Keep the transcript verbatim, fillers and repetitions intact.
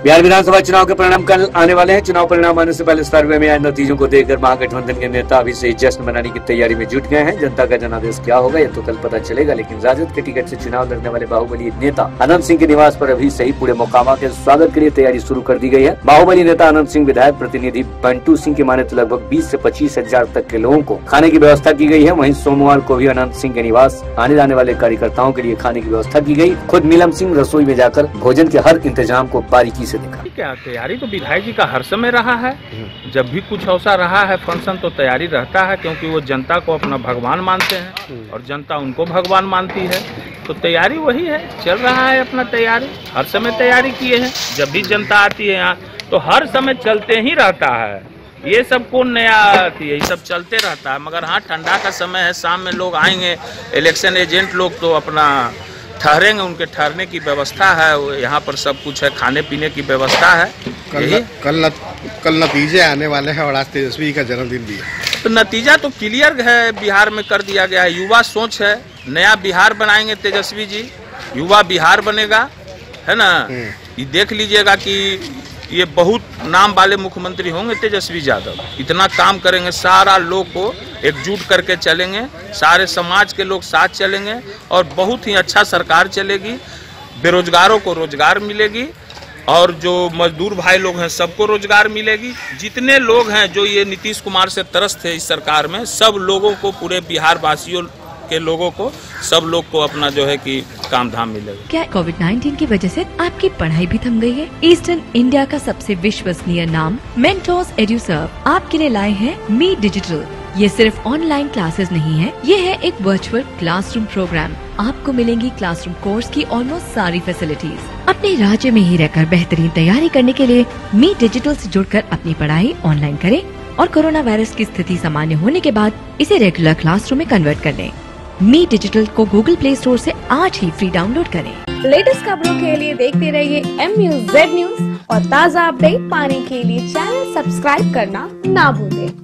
बिहार विधानसभा चुनाव के परिणाम कल आने वाले हैं। चुनाव परिणाम आने से पहले सर्वे में आए नतीजों को देखकर महागठबंधन के नेता अभी से जश्न मनाने की तैयारी में जुट गए हैं। जनता का जनादेश क्या होगा यह तो कल पता चलेगा, लेकिन राजद के टिकट से चुनाव लड़ने वाले बाहुबली नेता अनंत सिंह के निवास पर अभी से ही पूरे मोकामा के स्वागत के लिए तैयारी शुरू कर दी गई है। बाहुबली नेता अनंत सिंह विधायक प्रतिनिधि बंटू सिंह की माने तो लगभग बीस से पच्चीस हजार तक के लोगों को खाने की व्यवस्था की गई है। वहीं सोमवार को भी अनंत सिंह के निवास आने जाने वाले कार्यकर्ताओं के लिए खाने की व्यवस्था की गई। खुद नीलम सिंह रसोई में जाकर भोजन के हर इंतजाम को बारीकी से देखा। क्या तैयारी तो विधायक जी का हर समय रहा है। जब भी कुछ अवसर रहा है फंक्शन तो तैयारी रहता है, क्योंकि वो जनता को अपना भगवान मानते हैं और जनता उनको भगवान मानती है। तो तैयारी वही है, चल रहा है अपना तैयारी, हर समय तैयारी किए हैं। जब भी जनता आती है यहाँ तो हर समय चलते ही रहता है। ये सब कौन नया आती है, ये सब चलते रहता है। मगर हाँ, ठंडा का समय है, शाम में लोग आएंगे, इलेक्शन एजेंट लोग तो अपना ठहरेंगे, उनके ठहरने की व्यवस्था है। यहाँ पर सब कुछ है, खाने पीने की व्यवस्था है। कल कल कल नतीजे आने वाले हैं और आज तेजस्वी का जन्मदिन भी है, तो नतीजा तो क्लियर है, बिहार में कर दिया गया है। युवा सोच है, नया बिहार बनाएंगे तेजस्वी जी, युवा बिहार बनेगा, है ना। ये देख लीजिएगा कि ये बहुत नाम वाले मुख्यमंत्री होंगे तेजस्वी यादव। इतना काम करेंगे, सारा लोग को एकजुट करके चलेंगे, सारे समाज के लोग साथ चलेंगे और बहुत ही अच्छा सरकार चलेगी। बेरोजगारों को रोजगार मिलेगी और जो मजदूर भाई लोग हैं सबको रोजगार मिलेगी। जितने लोग हैं जो ये नीतीश कुमार से त्रस्त है इस सरकार में, सब लोगों को, पूरे बिहार वासियों के लोगों को, सब लोग को अपना जो है कि काम धाम मिलेगा। क्या कोविड नाइन्टीन की वजह से आपकी पढ़ाई भी थम गई है? ईस्टर्न इंडिया का सबसे विश्वसनीय नाम मेंटोर्स एड्यूसर्व आपके लिए लाए हैं मी डिजिटल। ये सिर्फ ऑनलाइन क्लासेस नहीं है, ये है एक वर्चुअल क्लासरूम प्रोग्राम। आपको मिलेंगी क्लासरूम कोर्स की ऑलमोस्ट सारी फैसिलिटीज। अपने राज्य में ही रहकर बेहतरीन तैयारी करने के लिए मी डिजिटल से जुड़कर अपनी पढ़ाई ऑनलाइन करें और कोरोना वायरस की स्थिति सामान्य होने के बाद इसे रेगुलर क्लासरूम में कन्वर्ट कर लें। मी डिजिटल को गूगल प्ले स्टोर से आज ही फ्री डाउनलोड करें। लेटेस्ट खबरों के लिए देखते रहिए एम न्यूज़ जेड न्यूज़ और ताज़ा अपडेट पाने के लिए चैनल सब्सक्राइब करना ना भूलें।